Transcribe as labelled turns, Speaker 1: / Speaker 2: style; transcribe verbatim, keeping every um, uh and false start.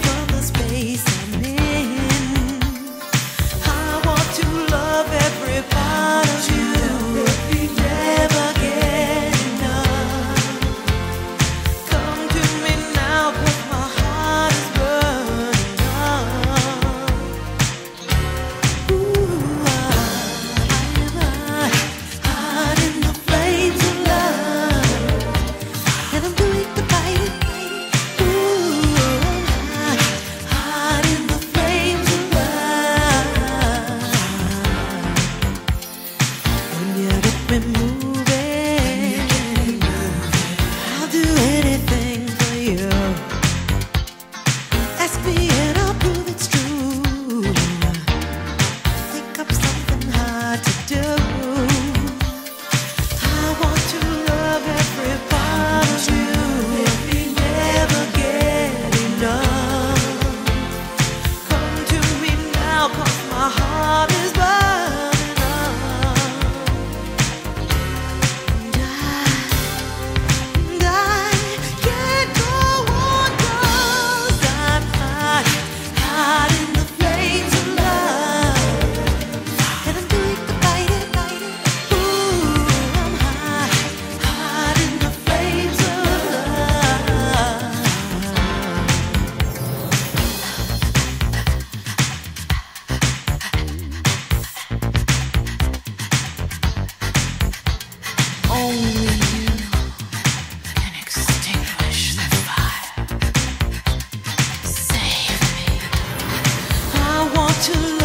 Speaker 1: from the space I'm in. I want to love every part of you. Never get enough. Come to me now, 'cause my heart is burning up. Ooh, I'm hot in the flames of love, and I'm doing the fighting. Only you can extinguish the fire. Save me. I want to